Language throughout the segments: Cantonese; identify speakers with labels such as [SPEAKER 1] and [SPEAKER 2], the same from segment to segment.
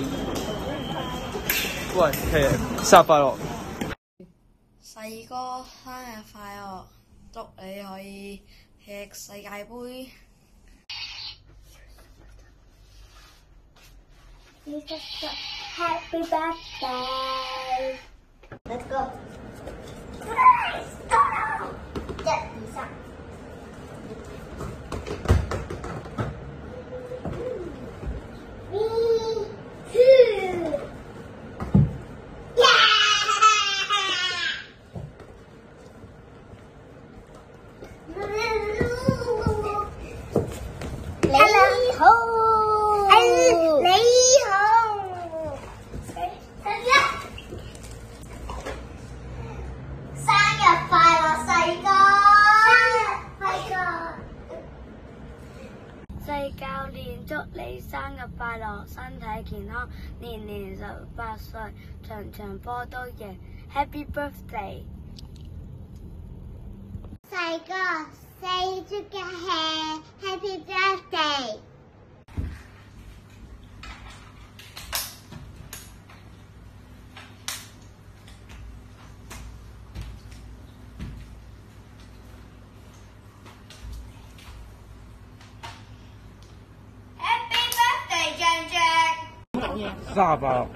[SPEAKER 1] 喂，生日快樂！
[SPEAKER 2] 細哥生日快樂，祝你可以踢世界盃。
[SPEAKER 3] Happy birthday! Let's go! 1、2、3。細教練祝你生日快樂，身體健康，年年18歲，場場波都贏。Happy birthday！ 細哥，細祝嘅係 Happy birthday！
[SPEAKER 1] 生日快樂！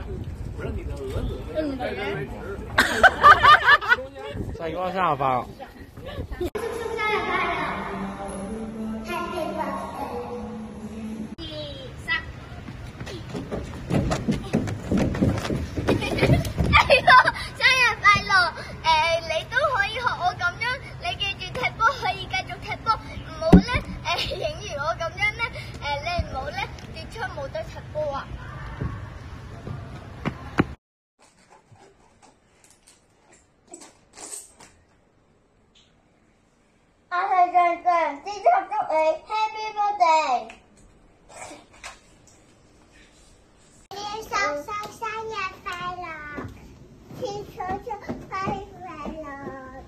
[SPEAKER 1] 細哥生日快樂！
[SPEAKER 3] 你都可以學我咁樣，你記住踢波可以繼續踢波，唔好咧影完我咁樣咧你唔好咧跌出冇得踢波啊！我係象象，之後祝你 Happy Birthday！ 生日快樂！天初祝快樂！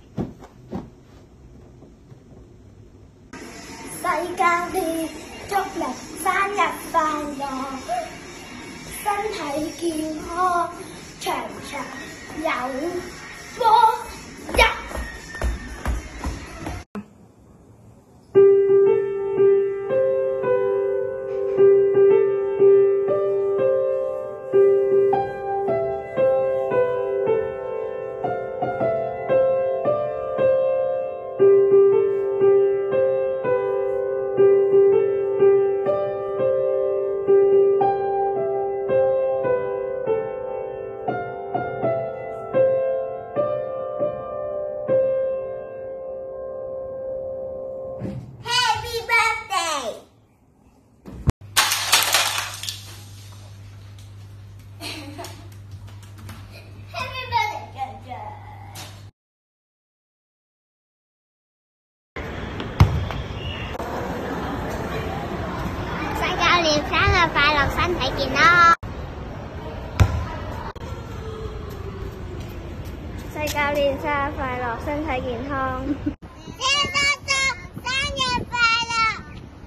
[SPEAKER 3] 細教練祝你生日快樂，身體健康，長長有波入。生日快樂，身體健康。細教練生日快樂，身體健康。生日快樂！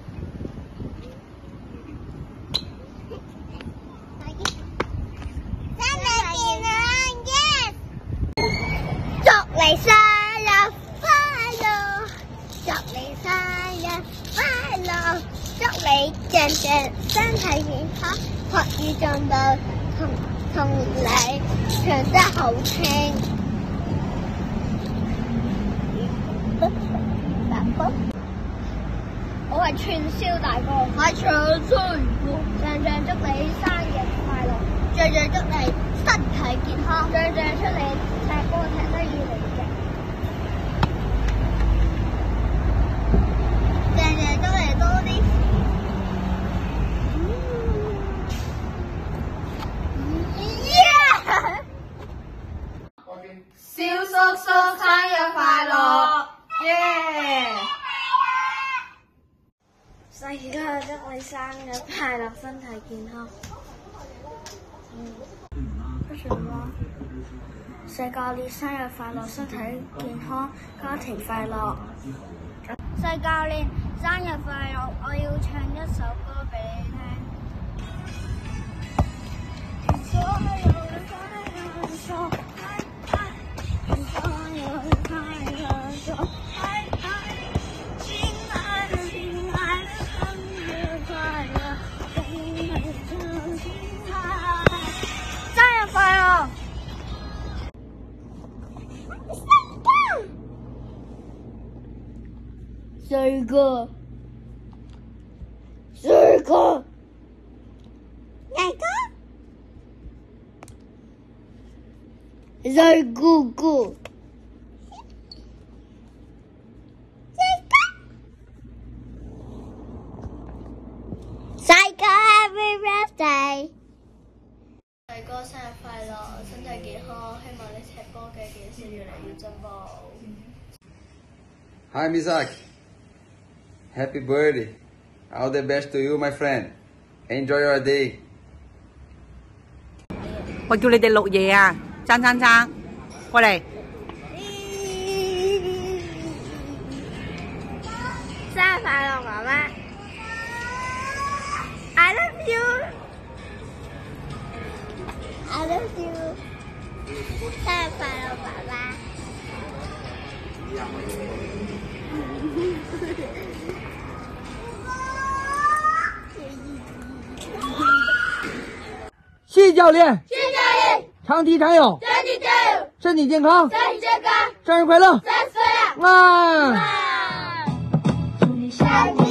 [SPEAKER 3] 身體健康 ，yes！ 祝你生日快樂！祝你生日快樂！祝你樣樣身體健康，學語進步，同你唱得好聽。我係串燒大哥，我係長衰哥。樣樣祝你生日快樂，樣樣祝你身體健康，樣樣祝你踢波踢得越嚟越勁，樣樣祝你多啲。
[SPEAKER 2] 蕭叔叔生日快樂！耶！
[SPEAKER 3] 細哥祝你生日快樂，身體健康。什麼？細教練生日快樂，身體健康，家庭快樂。細教練生日快樂！我要唱一首歌俾你聽。 哥，水哥，哪个？水姑姑，細個 Happy Birthday！
[SPEAKER 2] 細哥生日快樂，身體健康，希望你踢波嘅件事越嚟越進步。
[SPEAKER 4] Hi, Misaki. Happy birthday. All the best to you, my friend. Enjoy your day.
[SPEAKER 5] 我叫你哋錄嘢啊！爭，過嚟。
[SPEAKER 3] 生日快樂，媽媽！I love you. I love you. 生日快樂，爸爸！
[SPEAKER 1] 谢教练，
[SPEAKER 3] 谢教练，
[SPEAKER 1] 长踢长有，
[SPEAKER 3] 身体加油，
[SPEAKER 1] 身体健康，
[SPEAKER 3] 身体健康，
[SPEAKER 1] 生日快乐！
[SPEAKER 3] 3岁了！
[SPEAKER 1] 啊！
[SPEAKER 3] 祝你生日